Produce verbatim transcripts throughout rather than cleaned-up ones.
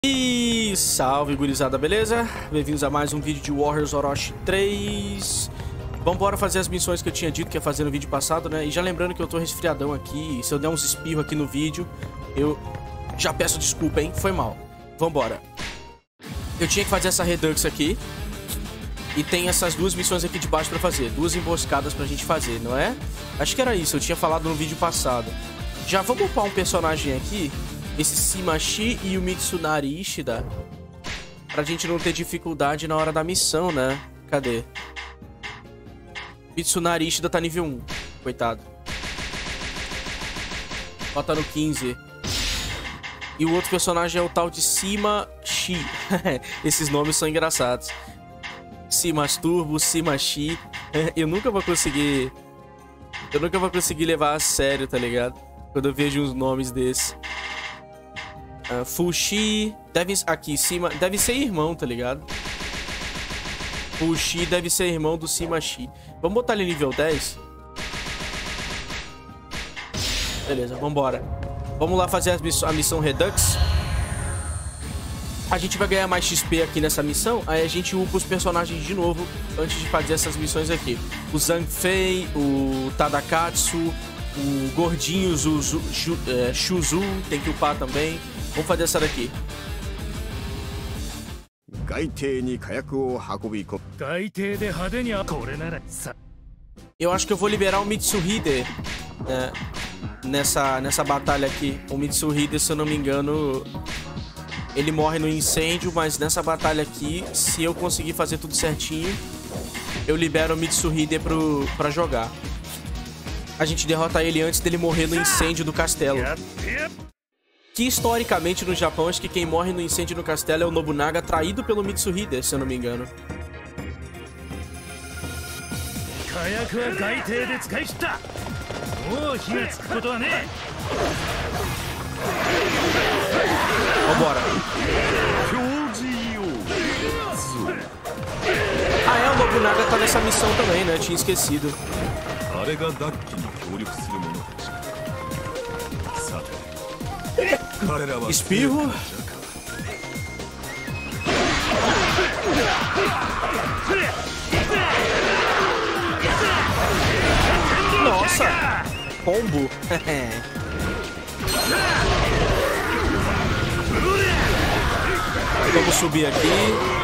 E salve, gurizada, beleza? Bem-vindos a mais um vídeo de Warriors Orochi três. Vambora fazer as missões que eu tinha dito que ia fazer no vídeo passado, né? E já lembrando que eu tô resfriadão aqui, e se eu der uns espirros aqui no vídeo, eu já peço desculpa, hein? Foi mal. Vambora. Eu tinha que fazer essa Redux aqui. E tem essas duas missões aqui de baixo pra fazer. Duas emboscadas pra gente fazer, não é? Acho que era isso, eu tinha falado no vídeo passado. Já vamos upar um personagem aqui, esse Simashi e o Mitsunari Ishida, pra gente não ter dificuldade na hora da missão, né? Cadê? Mitsunari Ishida tá nível um. Coitado. Bota no quinze. E o outro personagem é o tal de Simashi. Esses nomes são engraçados. Simasturbo, Simashi. Eu nunca vou conseguir... Eu nunca vou conseguir levar a sério, tá ligado? Quando eu vejo uns nomes desses. Uh, Fushi... Deve... Aqui, Sima... Deve ser irmão, tá ligado? Fushi deve ser irmão do Simashi. Vamos botar ele nível dez? Beleza, vambora. Vamos lá fazer miss... a missão Redux. A gente vai ganhar mais X P aqui nessa missão. Aí a gente upa os personagens de novo antes de fazer essas missões aqui. O Zanfei, o Tadakatsu, o Gordinho, o Zuzu, Shu, é, Shuzu, tem que upar também. Vamos fazer essa daqui. Eu acho que eu vou liberar o Mitsuhide, né, nessa, nessa batalha aqui. O Mitsuhide, se eu não me engano, ele morre no incêndio, mas nessa batalha aqui, se eu conseguir fazer tudo certinho, eu libero o Mitsuhide pro, pra jogar. A gente derrota ele antes dele morrer no incêndio do castelo. Que historicamente no Japão, acho que quem morre no incêndio no castelo é o Nobunaga, traído pelo Mitsuhide, se eu não me engano. Vambora. Ah, é, o Nobunaga tá nessa missão também, né? Eu tinha esquecido. Espirro. Nossa! Pombo. Vamos subir aqui.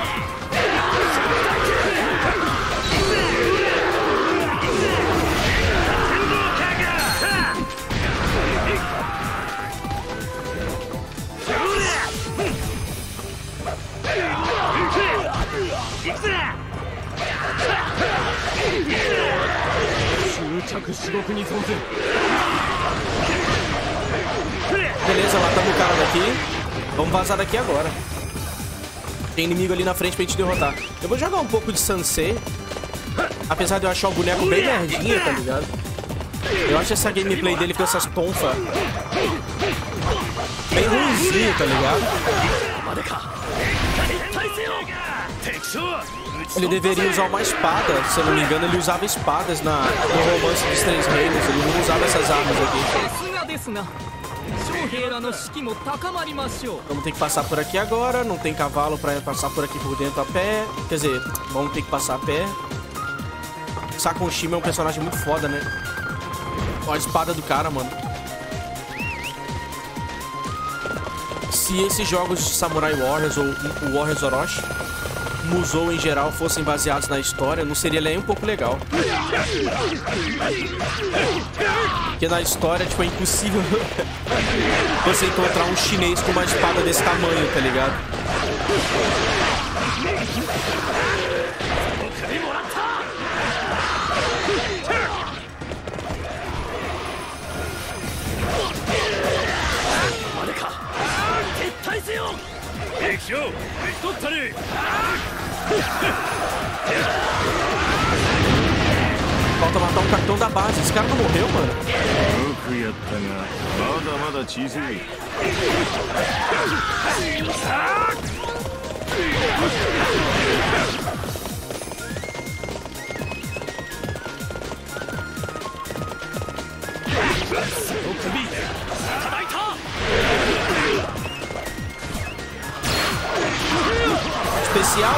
Beleza, matamos o cara daqui. Vamos vazar daqui agora. Tem inimigo ali na frente pra gente derrotar. Eu vou jogar um pouco de Sansei. Apesar de eu achar o boneco bem merdinha, tá ligado? Eu acho essa gameplay dele com essas tonfas bem ruimzinho, tá ligado? Ele deveria usar uma espada. Se eu não me engano, ele usava espadas na, no Romance dos Três Reinos. Ele não usava essas armas aqui. Vamos ter que passar por aqui agora. Não tem cavalo pra passar por aqui por dentro a pé. Quer dizer, vamos ter que passar a pé. Sakonshima é um personagem muito foda, né? Olha a espada do cara, mano. Se esses jogos de Samurai Warriors ou o Warriors Orochi, Musou em geral, fossem baseados na história, não seria nem um pouco legal. Porque na história, tipo, é impossível você encontrar um chinês com uma espada desse tamanho, tá ligado? Falta matar um capitão da base. Esse cara não morreu, mano? especial.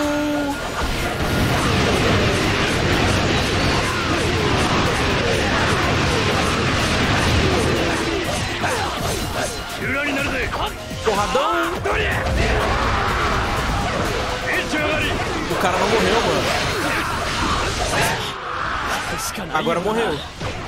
Porradão. O cara não morreu, mano. Agora morreu.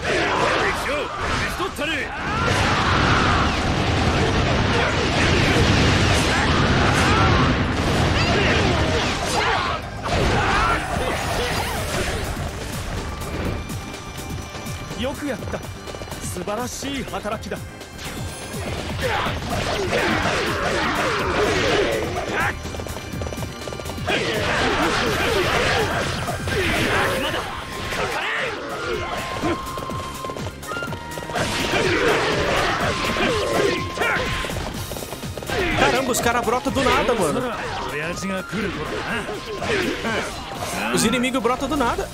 Caramba, os caras brotam do nada, mano. Os inimigos brotam do nada.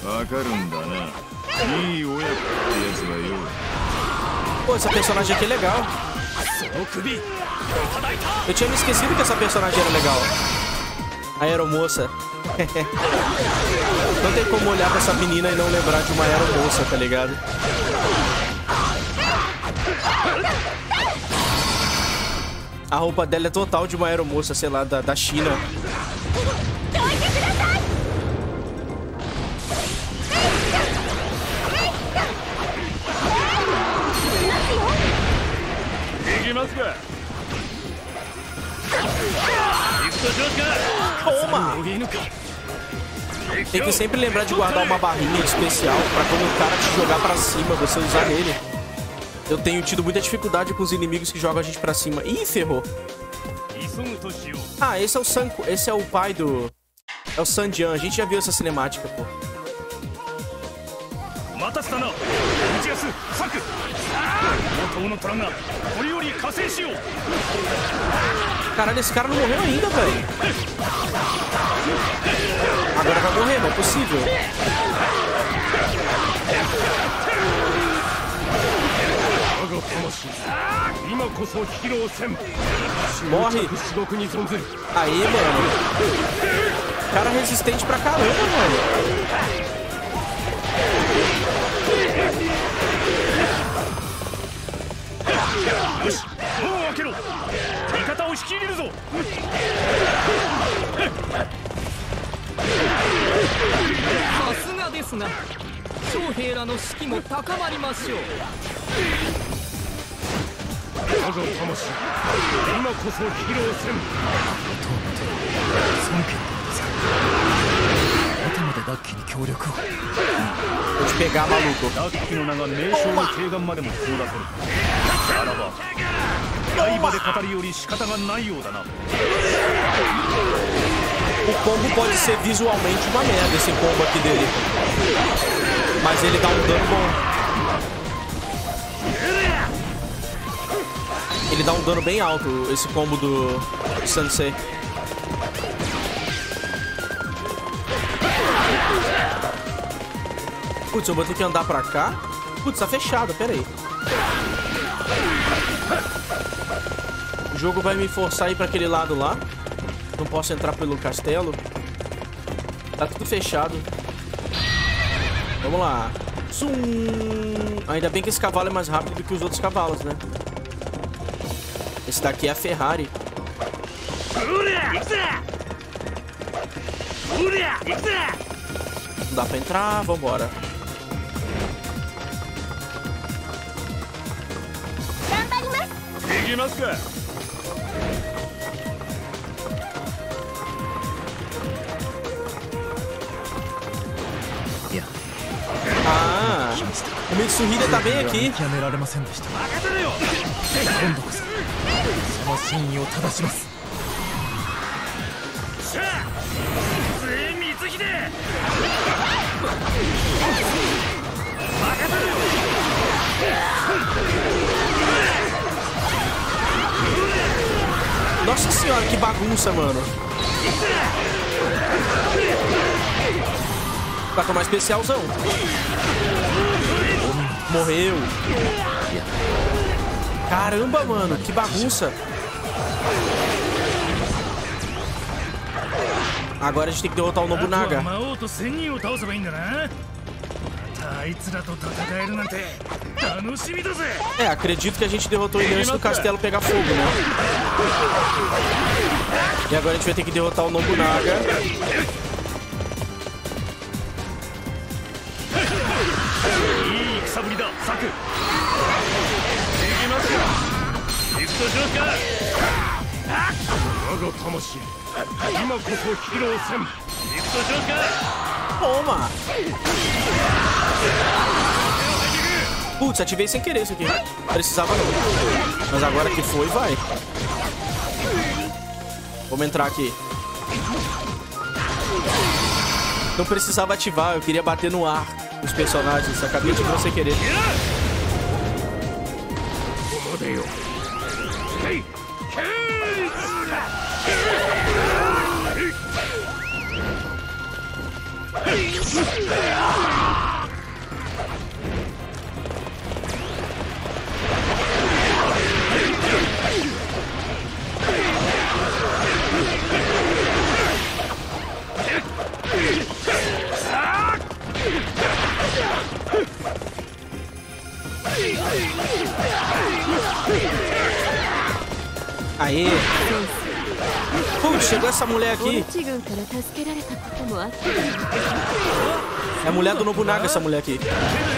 Pô, essa personagem aqui é legal. Eu tinha me esquecido que essa personagem era legal. A aeromoça. Não tem como olhar pra essa menina e não lembrar de uma aeromoça, tá ligado? A roupa dela é total de uma aeromoça, sei lá, da, da China. Toma! Tem que sempre lembrar de guardar uma barrinha especial pra quando o cara te jogar pra cima, você usar nele. Eu tenho tido muita dificuldade com os inimigos que jogam a gente pra cima. Ih, ferrou. Ah, esse é o Sanko. Esse é o pai do... É o Sanjian. A gente já viu essa cinemática, pô. Caralho, esse cara não morreu ainda, velho. Agora vai morrer, não é possível. Morre. Aí, mano. Cara resistente pra caramba, mano. Vou te pegar, maluco. Toma! O combo pode ser visualmente uma merda, esse combo aqui dele. Mas ele dá um dano bom. Ele dá um dano bem alto, esse combo do Sensei. Putz, eu vou ter que andar pra cá. Putz, tá fechado, pera aí. O jogo vai me forçar a ir pra aquele lado lá. Não posso entrar pelo castelo. Tá tudo fechado. Vamos lá. Zum. Ainda bem que esse cavalo é mais rápido do que os outros cavalos, né? Esse daqui é a Ferrari. Não dá pra entrar, vambora. Ah, o Mitsuhide tá bem aqui. Nossa senhora, que bagunça, mano. Pra tomar especialzão. Morreu. Caramba, mano, que bagunça. Agora a gente tem que derrotar o Nobunaga. É, acredito que a gente derrotou ele antes do castelo pegar fogo, né? E agora a gente vai ter que derrotar o Nobunaga. Toma! Putz, ativei sem querer isso aqui. Precisava não. Mas agora que foi, vai. Vamos entrar aqui. Não precisava ativar, eu queria bater no ar os personagens. Acabei de não sem querer. Aê! Putz, chegou essa mulher aqui. É a mulher do Nobunaga, essa mulher aqui.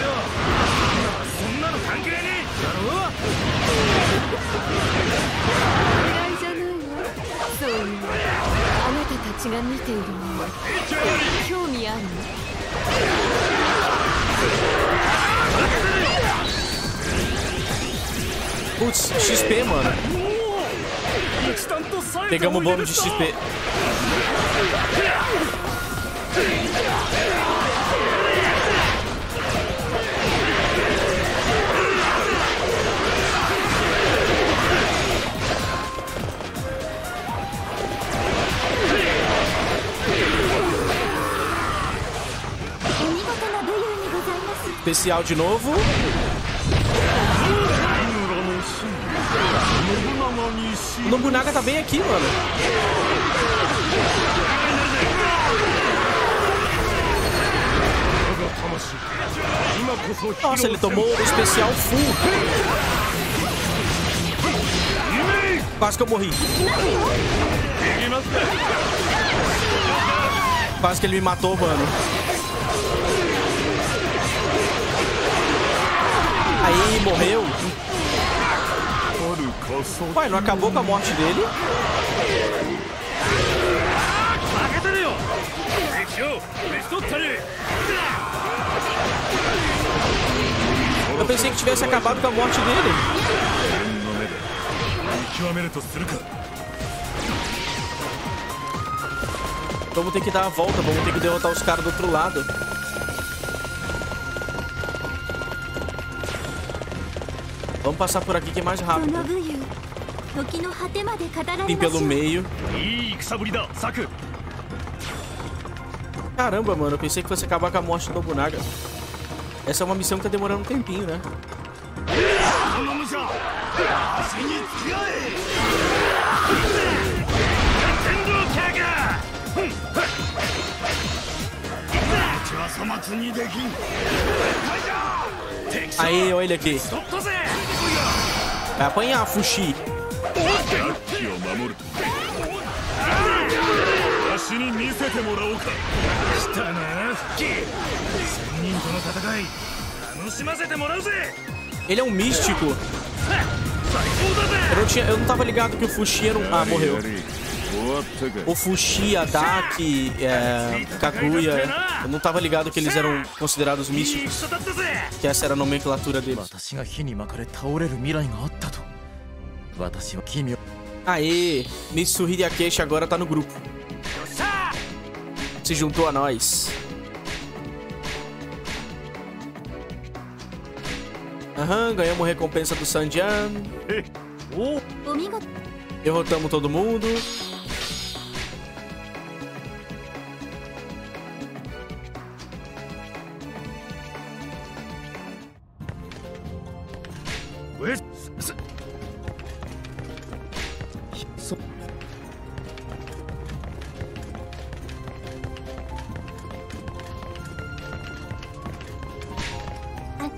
Putz, X P, mano. Pegamos o bônus de X P. Especial de novo. O Nobunaga tá bem aqui, mano. Nossa, ele tomou o especial full. Quase que eu morri. Quase que ele me matou, mano. Aí, morreu. Ué, não acabou com a morte dele? Eu pensei que tivesse acabado com a morte dele. Vamos ter que dar a volta, vamos ter que derrotar os caras do outro lado. Vamos passar por aqui que é mais rápido. Vim pelo meio. Caramba, mano, eu pensei que fosse acabar com a morte do Nobunaga. Essa é uma missão que tá demorando um tempinho, né? Aí, olha ele aqui. Vai apanhar, Fushi. Ele é um místico. Eu não, tinha, eu não tava ligado que o Fushi era um... Ah, morreu. O Fushi, a Daki, é, Kaguya. Eu não tava ligado que eles eram considerados místicos. Que essa era a nomenclatura deles. Aê, Mitsuhide Akeshi agora tá no grupo. Se juntou a nós. Aham, ganhamos recompensa do Sanjian. Derrotamos todo mundo.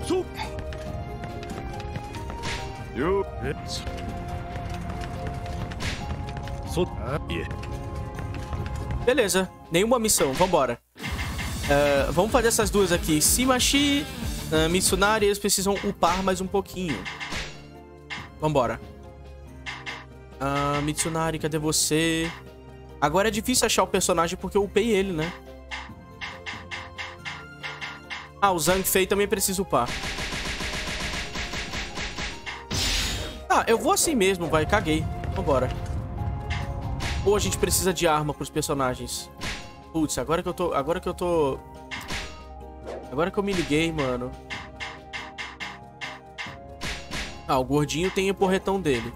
Beleza, nenhuma missão, vambora. Uh, vamos fazer essas duas aqui. Shimashi, uh, Mitsunari, eles precisam upar mais um pouquinho. Vambora. Uh, Mitsunari, cadê você? Agora é difícil achar o personagem porque eu upei ele, né? Ah, o Zhang Fei também precisa upar. Ah, eu vou assim mesmo, vai, caguei. Vambora. Ou a gente precisa de arma pros personagens. Putz, agora que eu tô... Agora que eu tô... Agora que eu me liguei, mano. Ah, o gordinho tem o porretão dele.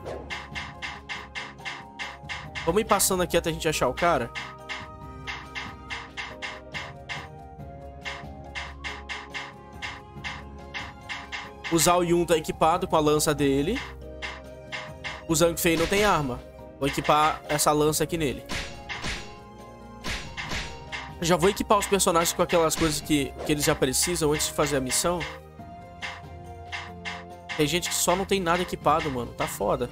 Vamos ir passando aqui até a gente achar o cara. O Zhao Yun tá equipado com a lança dele. O Zhang Fei não tem arma. Vou equipar essa lança aqui nele. Já vou equipar os personagens com aquelas coisas que, que eles já precisam antes de fazer a missão. Tem gente que só não tem nada equipado, mano. Tá foda.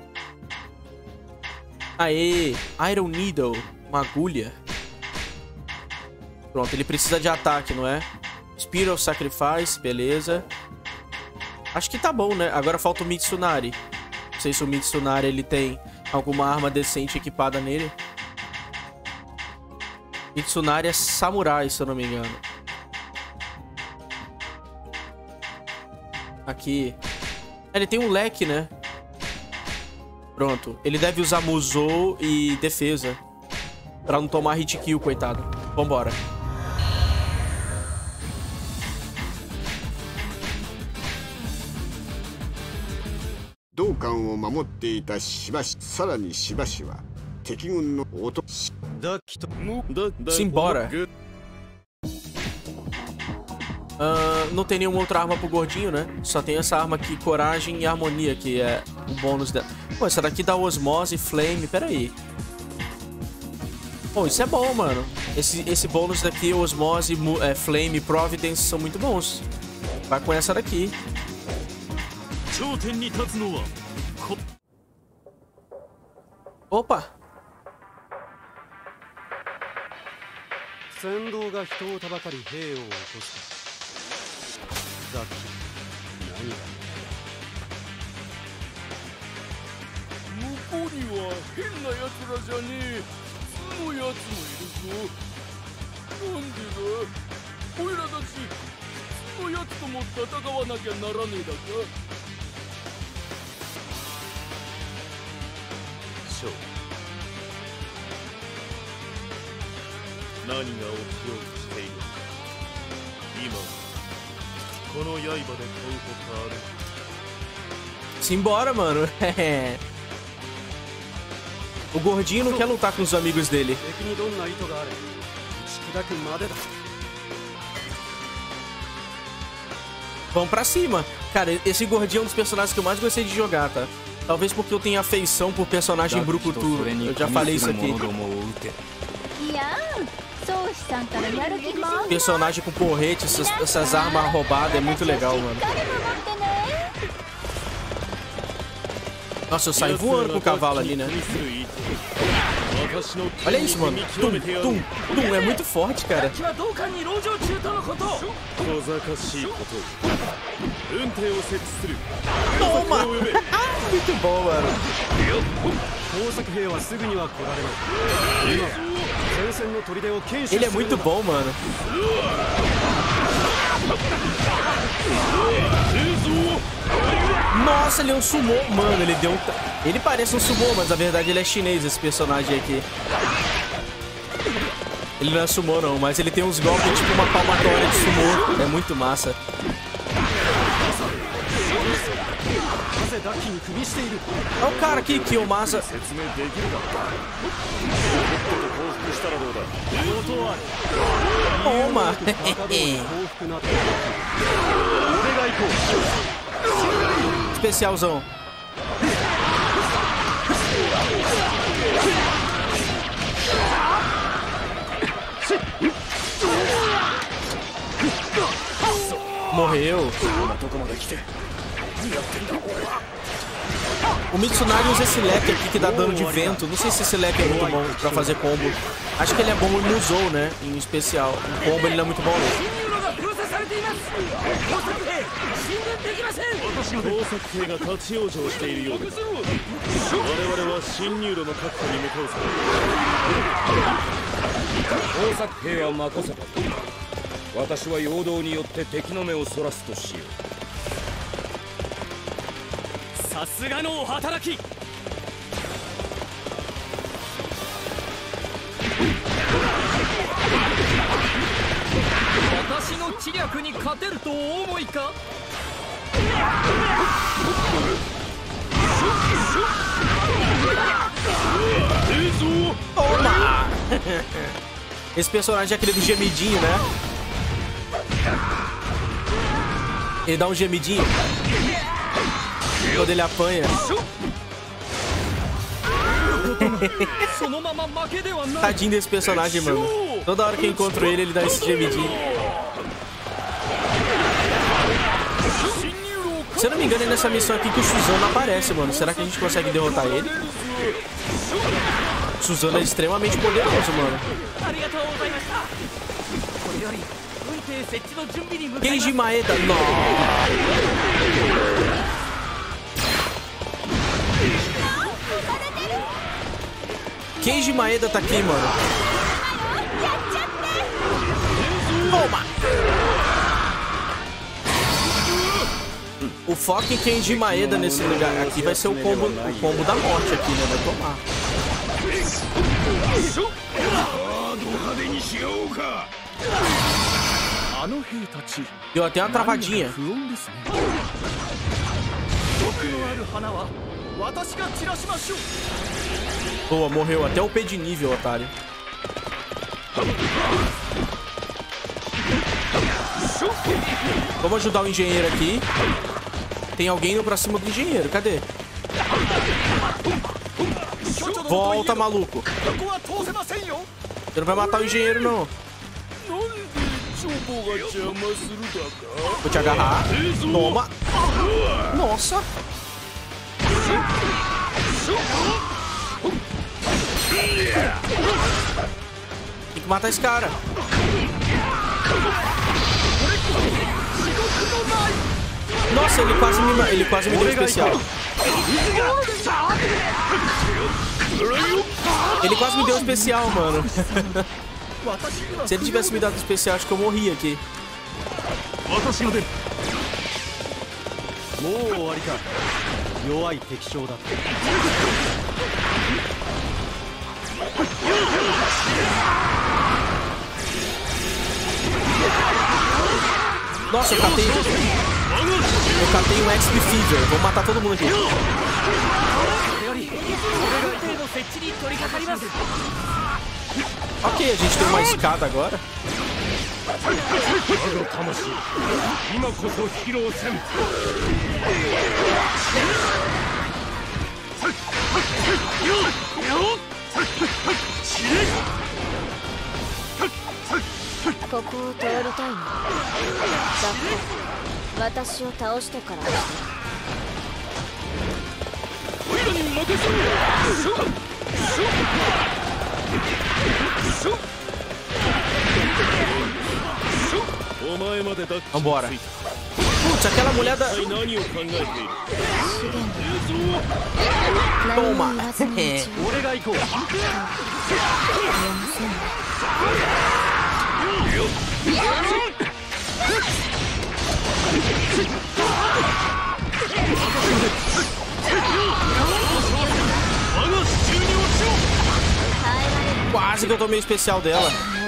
Aê, Iron Needle. Uma agulha. Pronto, ele precisa de ataque, não é? Spirit of Sacrifice, beleza. Acho que tá bom, né? Agora falta o Mitsunari. Não sei se o Mitsunari ele tem alguma arma decente equipada nele. Mitsunari é samurai, se eu não me engano. Aqui. Ele tem um leque, né? Pronto. Ele deve usar Musou e defesa. Pra não tomar hit kill, coitado. Vambora. Simbora. Uh, não tem nenhuma outra arma pro gordinho, né? Só tem essa arma aqui, Coragem e Harmonia, que é o bônus dela. Pô, essa daqui dá Osmose e Flame. Pera aí. Pô, isso é bom, mano. Esse, esse bônus daqui, Osmose, é, Flame e Providence, são muito bons. Vai com essa daqui. Opa! Simbora, mano. O gordinho não quer lutar com os amigos dele. Vamos pra cima. Cara, esse gordinho é um dos personagens que eu mais gostei de jogar, tá? Talvez porque eu tenha afeição por personagem brucutu. Eu já falei isso aqui. Personagem com porrete, essas, essas armas roubadas, é muito legal, mano. Nossa, eu saio voando com o cavalo ali, né? Olha isso, mano. Tum, tum, tum. É muito forte, cara. Toma! Muito bom, mano. Ele é muito bom, mano. Nossa, ele é um sumô. Mano, ele deu um... Ele parece um sumô, mas na verdade ele é chinês, esse personagem aqui. Ele não é sumô, não, mas ele tem uns golpes tipo uma palmatória de sumô. É muito massa. Olha o cara aqui, Kiyomasa. Toma! Especialzão. morreu. O Mitsunagi usa esse leque aqui que dá dano de vento. Não sei se esse leque é muito bom pra fazer combo. Acho que ele é bom no Musou, né? Em especial. Em combo ele não é muito bom, não. Toma! Esse personagem é aquele do gemidinho, né? Ele dá um gemidinho quando ele apanha. Tadinho desse personagem, mano. Toda hora que eu encontro ele, ele dá esse gemidinho. Se eu não me engano, é nessa missão aqui que o Suzano aparece, mano. Será que a gente consegue derrotar ele? O Suzano é extremamente poderoso, mano. Keiji Maeda, nossa. Keiji Maeda tá aqui, mano. Toma! O foco em Keiji Maeda nesse lugar aqui vai ser o combo, o combo da morte aqui, né? Vai tomar. Deu até uma travadinha. Boa, morreu até o P de nível, otário. Vamos ajudar o engenheiro aqui. Tem alguém indo pra cima do engenheiro, cadê? Volta, maluco. Você não vai matar o engenheiro, não. Vou te agarrar. Toma. Nossa. Tem que matar esse cara. Nossa, ele quase me, ele quase me deu especial. Ele quase me deu especial, mano. Se ele tivesse me dado especial, acho que eu morria aqui. Nossa, eu catei. Eu catei um X P Fever. Vou matar todo mundo aqui. Ok, a gente tem uma escada agora. Vambora. Putz, aquela mulher da... Toma. É. Quase que eu tomei o especial dela.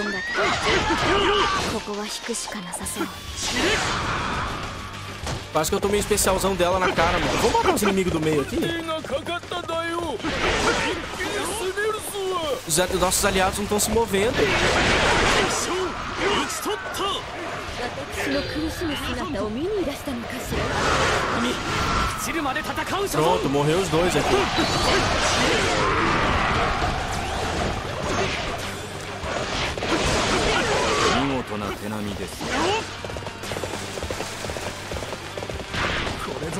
Quase que eu tomei o especialzão dela na cara, mano. Vamos matar os inimigos do meio aqui? Os nossos aliados não estão se movendo. Pronto, morreu os dois aqui.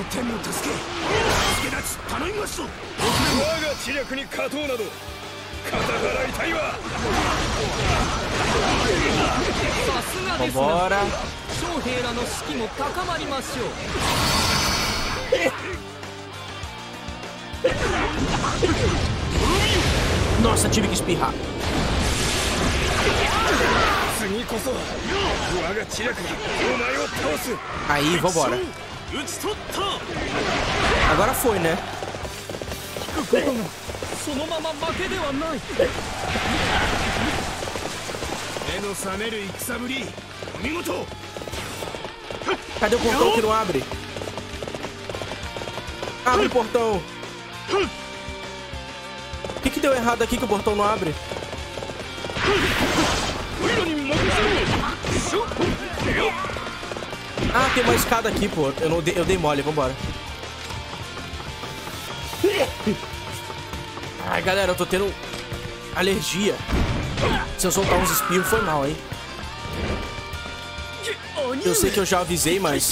Vambora. Nossa, tive que espirrar. Aí, vambora. Agora foi, né? Cadê o portão que não abre? Abre o portão. O que que deu errado aqui que o portão não abre? Ah, tem uma escada aqui, pô. Eu, não dei, eu dei mole, vambora. Ai, galera, eu tô tendo alergia. Se eu soltar uns espirros, foi mal, hein? Eu sei que eu já avisei, mas...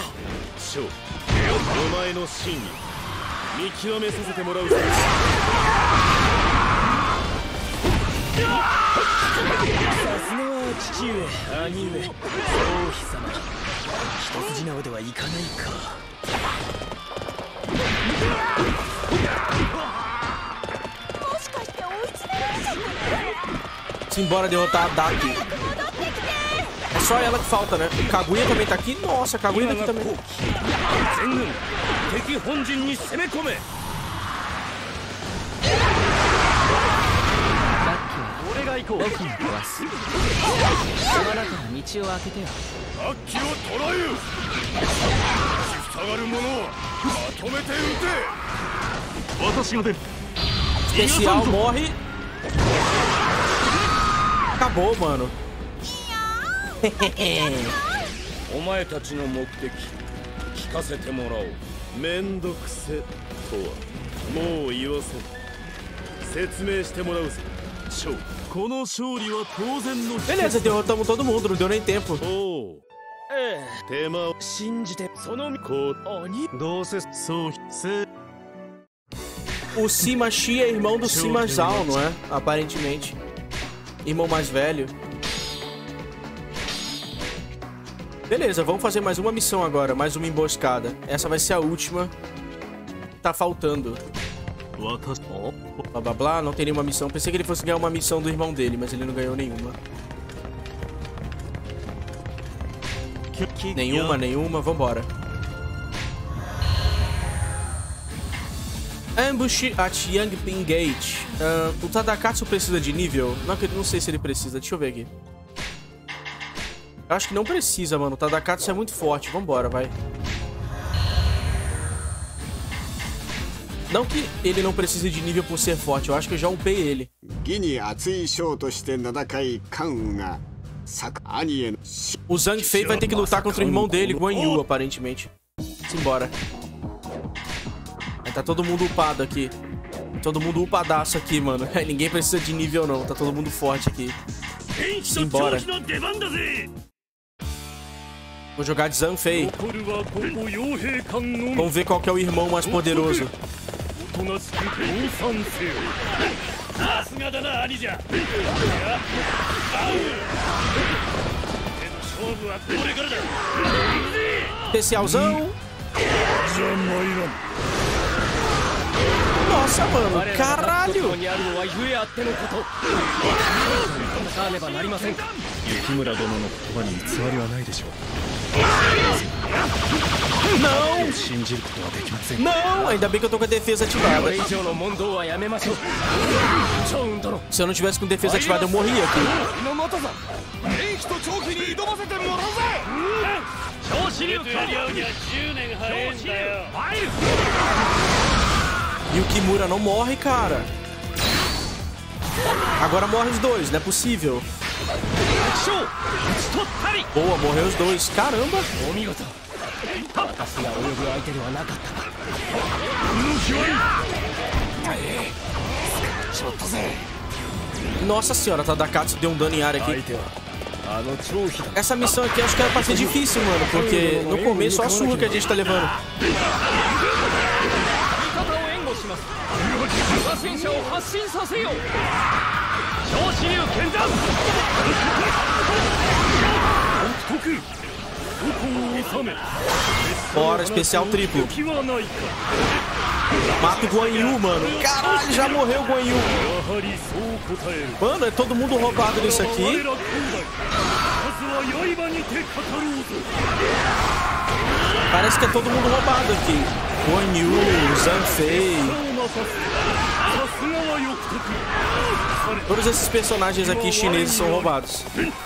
Simbora derrotar a Daki. É só ela que falta, né? Kaguya também tá aqui. Nossa, Kaguya tá aqui também. Especial morre. Acabou, mano. Beleza, derrotamos todo mundo, não deu nem tempo. O Shimashi é irmão do Shimazal, não é? Aparentemente. Irmão mais velho. Beleza, vamos fazer mais uma missão agora. Mais uma emboscada. Essa vai ser a última. Tá faltando. Blá blá blá, não tem nenhuma missão. Pensei que ele fosse ganhar uma missão do irmão dele, mas ele não ganhou nenhuma. Nenhuma, nenhuma, vambora. Ambush at Yangping Gate. Uh, o Tadakatsu precisa de nível? Não, não sei se ele precisa, deixa eu ver aqui. Eu acho que não precisa, mano. O Tadakatsu é muito forte, vambora, vai. Não que ele não precise de nível por ser forte, eu acho que eu já upei ele. O Zhang-Fei vai ter que lutar contra o irmão dele, Guan Yu, aparentemente. Simbora. Tá todo mundo upado aqui. Todo mundo upadaço aqui, mano. Ninguém precisa de nível, não. Tá todo mundo forte aqui. Simbora. Vou jogar de Zhang-Fei. Vamos ver qual que é o irmão mais poderoso. Especialzão. Nossa, mano, caralho! Não! Não! Ainda bem que eu tô com a defesa ativada. Se eu não tivesse com defesa ativada, eu morria aqui. E o Kimura não morre, cara. Agora morre os dois, não é possível. Boa, morreu os dois. Caramba. Nossa senhora, Tadakatsu deu um dano em área aqui. Essa missão aqui acho que era pra ser difícil, mano. Porque no começo só a surra que a gente tá levando. Bora, especial triplo. Mata o Guan Yu, mano. Caralho, já morreu o Guan Yu. Mano, é todo mundo roubado nisso aqui. Parece que é todo mundo roubado aqui. Guan Yu, Zanfei. Todos esses personagens aqui chineses são roubados.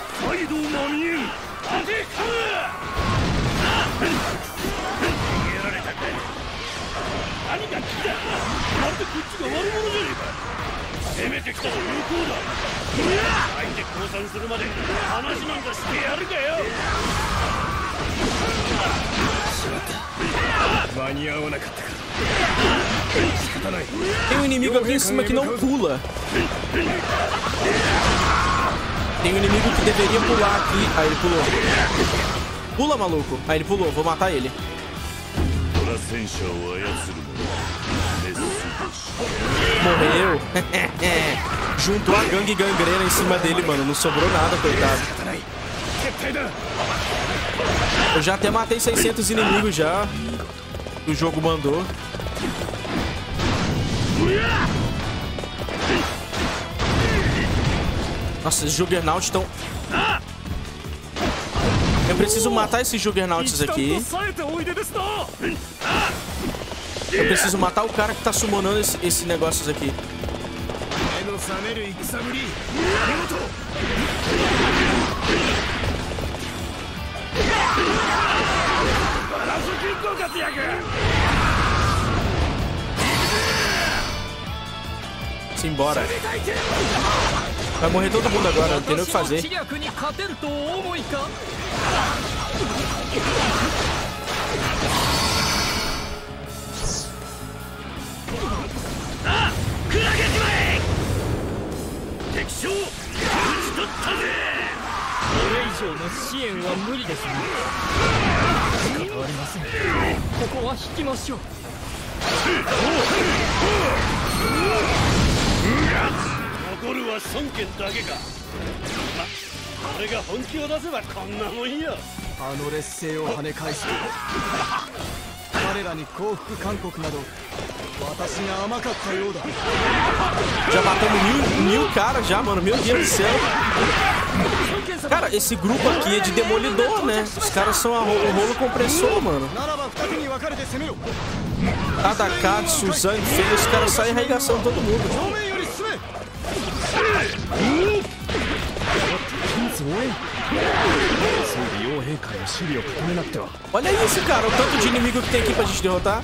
Tem um inimigo aqui em cima que não pula. Tem um inimigo que deveria pular aqui. Ah, ele pulou. Pula, maluco. Ah, ele pulou. Vou matar ele. Morreu. Juntou a gangue gangrena em cima dele, mano. Não sobrou nada, coitado. Eu já até matei seiscentos inimigos já. O jogo mandou. Nossa, esses Juggernauts estão... Eu preciso matar esses Juggernauts aqui. Eu preciso matar o cara que tá summonando esse, esse negócios aqui. Simbora. Vai morrer todo mundo agora, não tem nem o que fazer. Já matamos mil, mil caras já, mano. Meu Deus do céu. Cara, esse grupo aqui é de demolidor, né? Os caras são a ro o rolo compressor, mano. Tadakatsu, Zanfei, os caras saem arregaçando todo mundo. Olha isso, cara, o tanto de inimigo que tem aqui pra gente derrotar.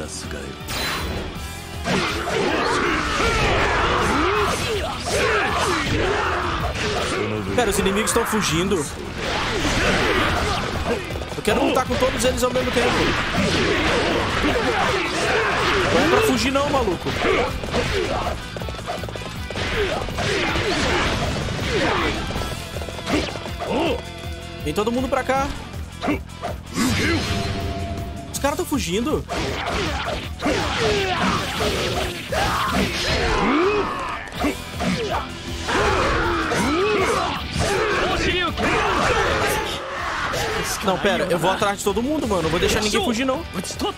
Cara, os inimigos estão fugindo. Eu quero lutar com todos eles ao mesmo tempo. Não é pra fugir não, maluco. Vem todo mundo pra cá. Os caras estão fugindo. Não, pera, eu vou atrás de todo mundo, mano. Não vou deixar ninguém fugir, não.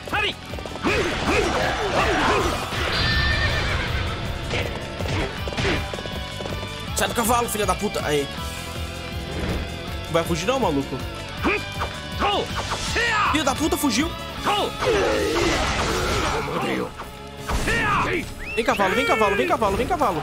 Sai do cavalo, filha da puta. Aí. Não vai fugir não, maluco. Filha da puta, fugiu. Vem cavalo, vem cavalo, vem cavalo, vem cavalo.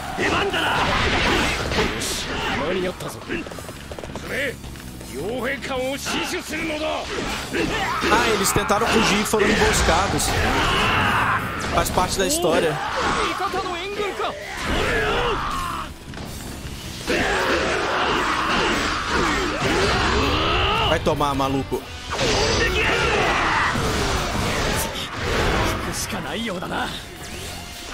Ah, eles tentaram fugir e foram emboscados. Faz parte da história. Vai tomar, maluco.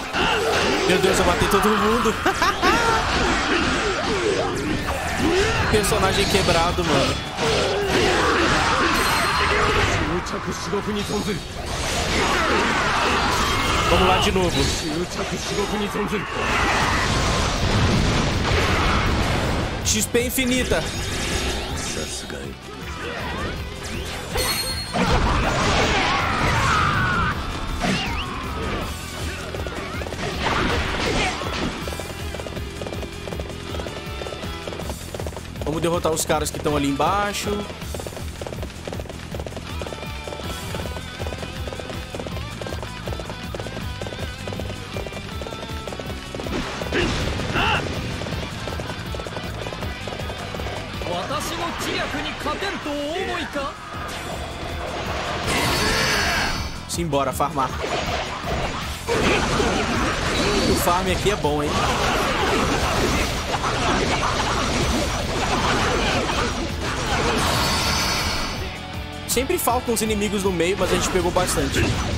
Meu Deus, eu matei todo mundo. personagem quebrado, mano. Vamos lá de novo. X P infinita. Vamos derrotar os caras que estão ali embaixo. Simbora farmar. O farm aqui é bom, hein? Sempre faltam os inimigos no meio, mas a gente pegou bastante.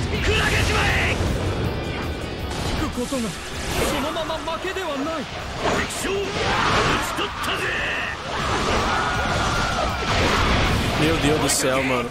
Meu Deus do céu, mano.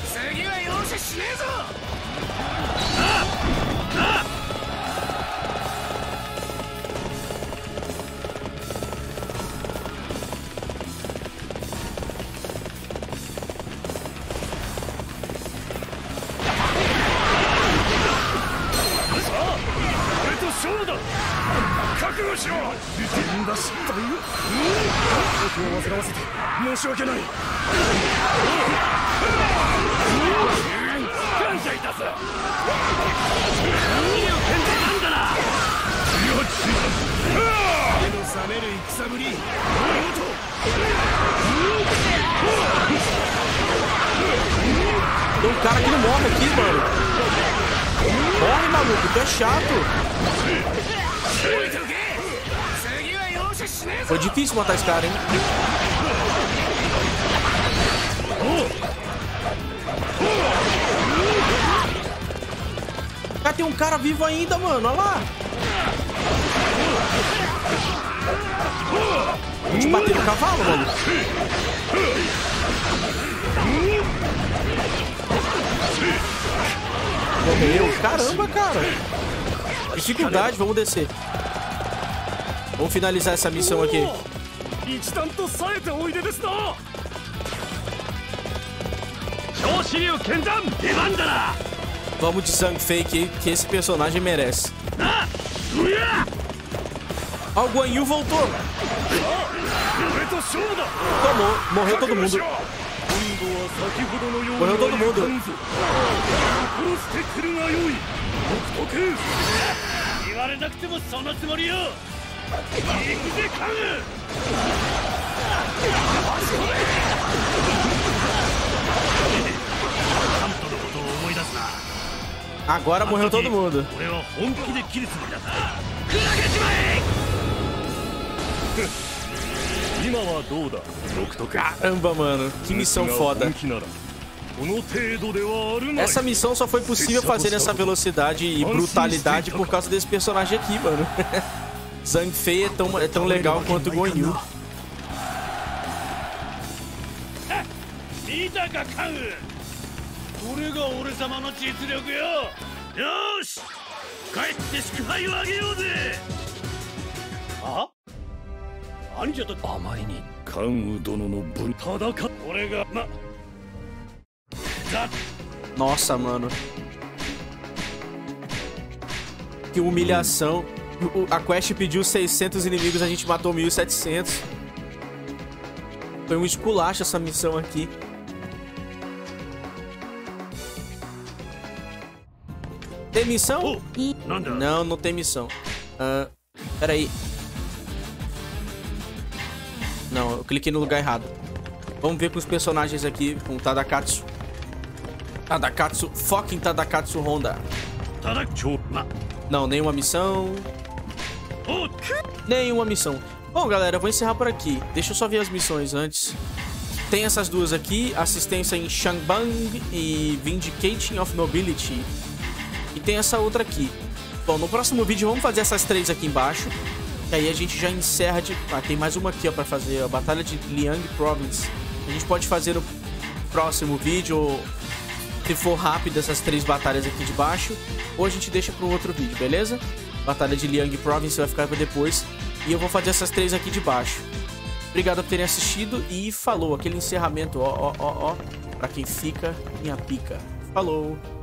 Tem um cara que não morre aqui, mano. Morre, maluco, tu é chato. Foi difícil matar esse cara, hein? Ah, tem um cara vivo ainda, mano. Olha lá. Vou te bater no cavalo, mano. Morreu. Caramba, cara. Dificuldade, vamos descer. Vamos finalizar essa missão aqui. Vamos de Zhang Fei que, que esse personagem merece. Ó, o Guan Yu voltou. Tomou. Morreu todo mundo. Morreu todo mundo. Agora morreu todo mundo. Caramba, mano. Que missão foda. Essa missão só foi possível fazer nessa velocidade e brutalidade por causa desse personagem aqui, mano. Zhang Fei é tão, é tão legal quanto o Guan Yu. Nossa, mano. Que humilhação. A quest pediu seiscentos inimigos, a gente matou mil e setecentos. Foi um esculacho essa missão aqui. Tem missão? Não, não tem missão. Uh, pera aí. Não, eu cliquei no lugar errado. Vamos ver com os personagens aqui, com o Tadakatsu. Tadakatsu, fucking Tadakatsu Honda. Não, nenhuma missão. Nenhuma missão. Bom, galera, eu vou encerrar por aqui. Deixa eu só ver as missões antes. Tem essas duas aqui, assistência em Shangbang e Vindicating of Nobility. E tem essa outra aqui. Bom, no próximo vídeo vamos fazer essas três aqui embaixo. E aí a gente já encerra de... Ah, tem mais uma aqui, ó, pra fazer. A Batalha de Liang Province. A gente pode fazer no próximo vídeo, ou se for rápido, essas três batalhas aqui de baixo. Ou a gente deixa para um outro vídeo, beleza? Batalha de Liang Province vai ficar para depois. E eu vou fazer essas três aqui de baixo. Obrigado por terem assistido e falou. Aquele encerramento, ó, ó, ó, ó. Pra quem fica, minha pica. Falou!